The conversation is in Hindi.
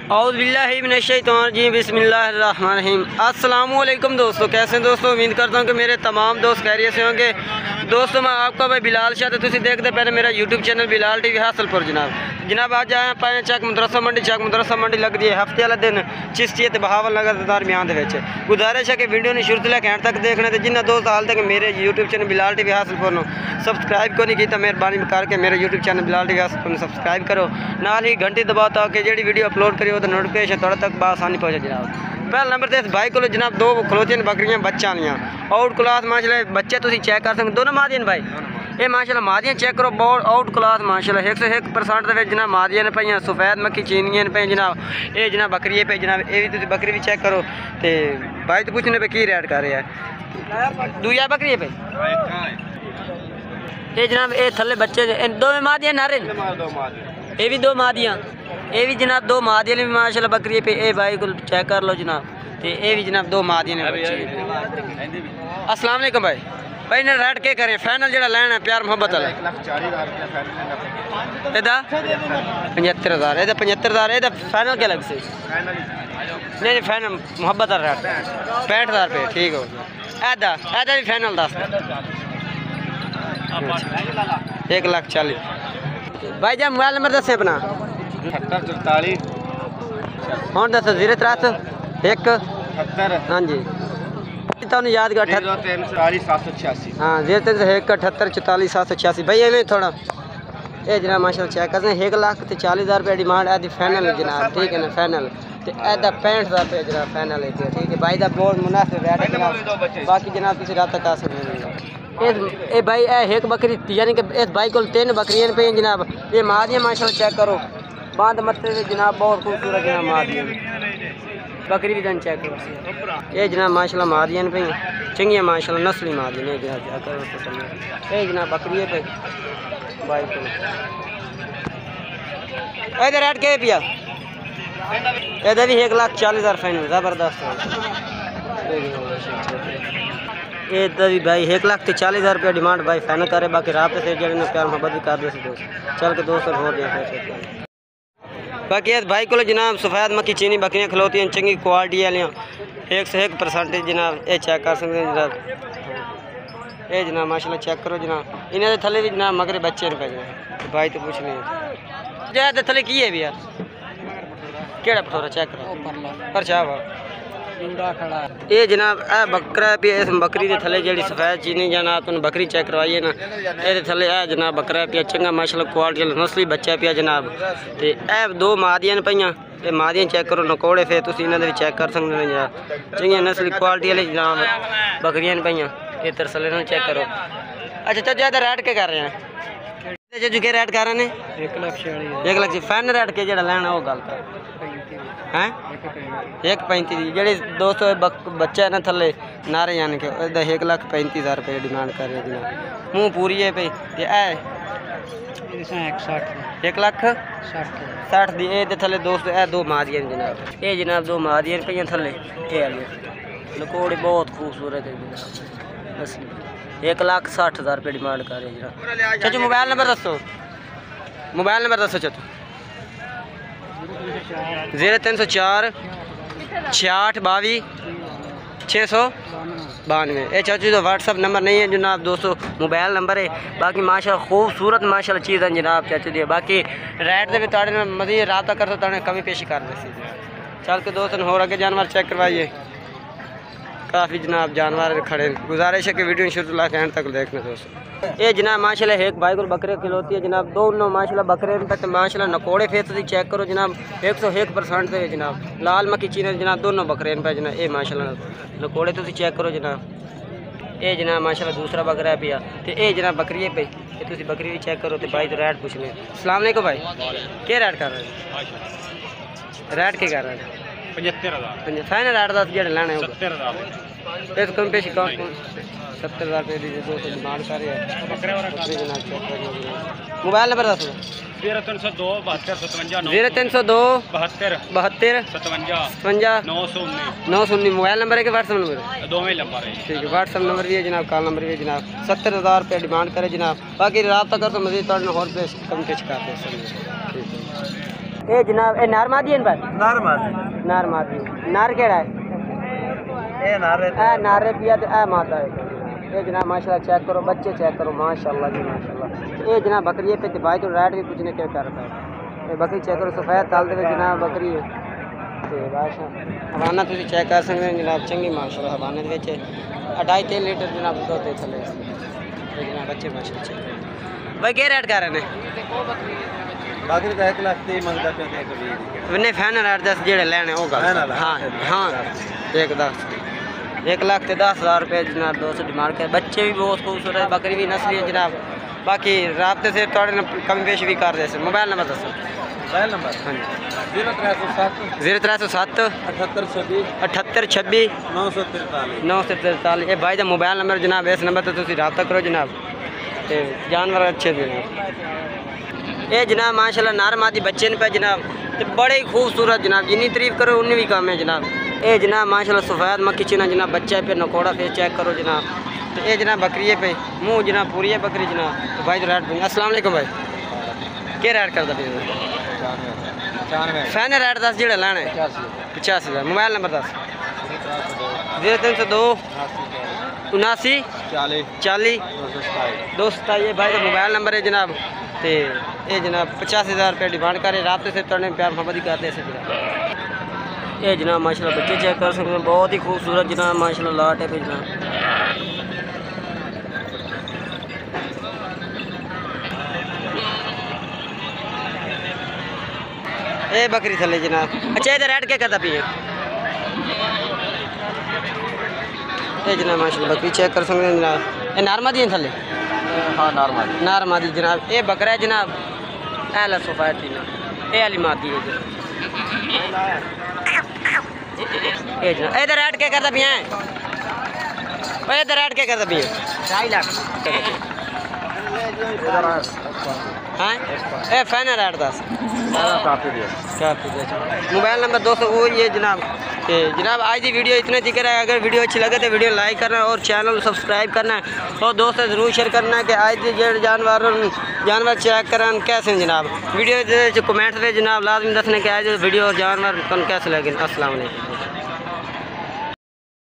औज़ुबिल्लाहिमिनश्शैतानिर्रजीम बिस्मिल्लाहिर्रहमानिर्रहीम। अस्सलामु अलैकुम दोस्तों, कैसे हैं दोस्तों? उम्मीद करता हूँ कि मेरे तमाम दोस्त खैरियत से होंगे। दोस्तों मैं आपका भाई बिलाल शाह, तो तुम देखते पहले मेरा YouTube channel Bilal TV Hasilpur. जनाब आज आए पाए चक मदरसा मंडी लगती है हफ्ते वाला दिन चिश्ती बहावल नगर दरमियान गुजारिश है कि वीडियो ने शुरू से लेकर एंड तक देखना। तो जिन्हें दोस्त हाल तक मेरे YouTube channel Bilal TV Hasilpur subscribe को नहीं किया, मेहरबानी करके मेरे YouTube channel Bilal TV Hasilpur subscribe करो, नाल ही घंटी दबाओ ताकि जी वीडियो अपलोड करियो तो नोटिफिकेशन थोड़ा तक बासानी पहुँचे। जनाब पहला नंबर तो इस भाई को जनाब दो खलोतियां बकरियां बच्चा लियाँ आउट क्लास माशाल्लाह बच्चे तुम चेक कर सकते दोनों मादियां भाई। ये माशाल्लाह मादियां चेक करो बहुत आउट क्लास माशाल्लाह 101% जनाब मादियां ने पाइयां सफेद मक्खी चीनियां ने पाई जनाब। ये जनाब बकरी पे जनाब ये भी बकरी भी चेक करो। तो भाई तो पूछने पे की रेट कर रहे हैं दूया बकरी पे ये जनाब ये थले बच्चे दो मादियां नारे ये भी दो मादियां ये भी जनाब दो मादियां भी माशाल्लाह बकरी पे ये भाई को चेक कर लो जनाब। तो ये भी जनाब दो मादियां ने बच्चे। अस्सलाम वालेकुम भाई। भाई ने रेट क्या करें फाइनल जरा लेना प्यार मोहब्बत वाला 75,000 ये 75,000 ये फाइनल क्या लग से नहीं फाइनल मोहब्बत वाला रेट 65,000 रुपये ठीक हो ऐदा ऐदा भी फाइनल 10 1,40,000 भाई जब मोबाइल नंबर दसे अपना 7844 हाँ दस 0 1 हाँ जी याद कर 786 हाँ 0 1 78 44 786 भाई एवं थोड़ा ये जनाब माशाल्लाह चेक करते हैं 1,40,000 रुपये डिमांड है फाइनल है जनाब ठीक है ना फाइनल। तो ऐसा 65,000 रुपये जनाब फाइनल है ठीक है भाई का बहुत मुनासिब रेट है। बाकी जनाब किसी रात तक आ सकते ये भाई एक बकरी यानी कि इस भाई को 3 बकरियां पे जनाब। ये मादियां माशाल्लाह चेक करो बांध मत्ते से जनाब बहुत खूबसूरत जनाब मादियां बकरी भी चेक करो। ये जनाब माशाल्लाह मादियां पे चंगियां माशाल्लाह नस्ली मादियां ने जनाब चेक करो। ये जनाब बकरी पे भाई को इधर रेट क्या पिया इधर भी 1,40,000 फाइनल ज़बरदस्त ये भी भाई 1,40,000 रुपया डिमांड भाई फाइनल करे। बाकी रात से जड़े प्यार मोहब्बत भी कर दे दोस्त चल के दोस्त हो गया। बाकी इस भाई को जनाब सफ़ेद मक्खी चीनी बकरियां खलोती हैं चंगी क्वालिटी वाली 101% जनाब ये चेक कर सकते हैं जनाब। ये जनाब माशाल्लाह चेक करो जनाब इन्हें थले भी जनाब मगर बच्चे ने पे भाई तो कुछ नहीं जय थले की है भी यार केड़ा पठोरा चेक करो पर चाह ये जनाब ए बकरा पे इस बकरी के थले जी सफेद चीनी जनाब तुम बकरी चेक करवाइए ना ये थले ए जनाब बकरा पिया चंगा माशाल्लाह क्वालिटी नस्ली बच्चा पिया जनाब। तो ए दो मादियां ने पाइयां ये मादियां चेक करो नकोड़े फिर तुम इन्होंने चेक कर सकते हो जनाब चंगी नस्ली क्वालिटी वाली जनाब बकरियां ने पाइयां ये तरसले चेक करो। अच्छा चाचा ज़्यादा रेट क्या कर रहे हैं चाचू क्या रेट कर रहे हैं 1,40,000 फाइनल रेट के जरा लेना वो गल है 1,35,000 जेडे दोस्तों बच्चा है ना थले नारे यानी कि 1,35,000 रुपये डिमांड कर रहे जनाब मुँह पूरी है पे 1,60,000 दी ये थले दोस्त ए दो मादियां जनाब ये जनाब दो मादियां पे थले ये लकोड़े बहुत खूबसूरत है जनाब असली 1,60,000 रुपये डिमांड कर रहे जनाब। चाचू मोबाइल नंबर दसो चाचू 0 304 66 22 692 ये चाचू तो व्हाट्सअप नंबर नहीं है जनाब दोस्तों मोबाइल नंबर है। बाकी माशाल्लाह खूबसूरत माशाल्लाह चीज़ है जनाब चाचू दी। बाकी रेट से भी थोड़े मज़ीद रब्ता कर तो कमी पेशी कर दे चल के दोस्तों हो आगे जानवर चेक करवाइए काफ़ी जनाब जानवर खड़े गुजारिश है कि वीडियो शुरू ला एंड तक देखना दोस्तों। ये जनाब माशाल्लाह एक भाई को बकरे खिलौती है जनाब दोनों माशाल्लाह बकरे तक माशाल्लाह नकोड़े फेस चेक करो जनाब 101% है जनाब लाल मक्खी चीनी जनाब दोनों बकरे पे जनाब ये माशाल्लाह नकोड़े तुम चेक करो जनाब। ये जनाब माशाल्लाह दूसरा बकरा पिया तो ये जनाब बकरी पे तुम बकरी भी चेक करो तो भाई तो रेट पूछ लें। अस्सलाम वालेकुम भाई क्या रेट कर रहे हैं रेट क्या कर रहे हैं 75,000 फाइनल रेट दस जो लेना है कम पेश 70,000 रुपये दीजिए दोस्तों डिमांड कर रहे हैं। मोबाइल नंबर दस 0302 72 72 57 919 मोबाइल नंबर है कि व्हाट्सअप नंबर दो में नंबर है ठीक है व्हाट्सअप नंबर भी है जनाब कॉल नंबर भी है जनाब 70,000 रुपये डिमांड करे जनाब। बाकी रब्ता कर तो मजीद और पेश कम पेश करते ये जनाब ये नार मादी है भाई? नार मादी। नार केड़ा है? ए नारे नारे पिया तो ए माता है। ये जनाब माशाल्लाह चेक करो, बच्चे चेक करो, माशाल्लाह जी माशाल्लाह। ये जनाब बकरी पे भाई तो राइट भी पूछने क्या कर रहा है। ये बकरी चेक करो, सफ़ेद ताल दे जनाब बकरी है। तो बादशाह हवाना तुम चेक कर सकते हैं जनाब, चंगी माशाल्लाह हवाने 2.5-3 लीटर जनाब दूध दे थले जनाब बच्चे माशाल्लाह चेक भाई क्या रेट कर रहे हैं? बकरी का 1 लाख 30 मंगता पे दे कभी नहीं फाइनल रेट 10 जेड़े लेने होगा। हाँ हाँ 1,10,000 रुपये जनाब 200 डिमांड कर। बच्चे भी बहुत खूबसूरत है, बकरी भी नस्ली है जनाब। बाकी राब्ते से थोड़े कमी पेश भी कर दे। मोबाइल नंबर दसो। मोबाइल नंबर हाँ जी 0307 0307 78 78 26 943। ये भाई का मोबाइल नंबर जनाब, इस नंबर पर तुम रब्ता करो जनाब। तो जानवर अच्छे थे ये जनाब माशाल्लाह नार मादी बच्चे ने पे जनाब, तो बड़े ही खूबसूरत जनाब, जितनी तारीफ करो उन्नी भी कम है जनाब। ये जनाब माशाल्लाह सफ़ेद मक्खी चीना जनाब, बच्चा पे नकोड़ा फेस चेक करो जनाब। तो ये जनाब बकरी पे मुँह जनाब पूरी है बकरी जनाब। तो भाई तो रेट अस्सलाम वालेकुम भाई क्या रेट करता पे? 95 फैन रेट 10 जेड़ा लाना है 85,000। Mobile number 10 0302 79 40 227। भाई का मोबाइल नंबर है जनाब। तो ये जनाब 85,000 रुपये डिमांड करे। राब्ते से तोड़ने प्यार मोहब्बत ही करते हैं जनाब। ये जनाब माशाल्लाह बच्चे चेक कर सकते हैं, बहुत ही खूबसूरत जनाब माशाल्लाह लाट है पे जनाब। ये बकरी थले जनाब। अच्छा इधर रेट क्या करता पी है? ये जनाब माशाल्लाह बकरी चेक कर सकते हैं जनाब। ये नार मादी है थले? हाँ नार मादी जनाब। ये बकरा है जनाब, एला सोफाटी ना ये वाली मादी है जनाब। ये जनाब इधर रेट क्या करता पिया है? इधर रेट क्या करता पिया? 2.5 लाख। हाँ ए फैन रेट 10 मोबाइल नंबर 200 वो ये जनाब। तो जनाब आज की वीडियो इतने जिक्र है। अगर वीडियो अच्छी लगे तो वीडियो लाइक करना और चैनल सब्सक्राइब करना है और दोस्तों ज़रूर शेयर करना है कि आज के जो जानवर चेक करन कैसे जनाब। वीडियो कमेंट्स में जनाब लाजमी दसने के आज वीडियो और जानवर कैसे लगे। अस्सलाम वालेकुम।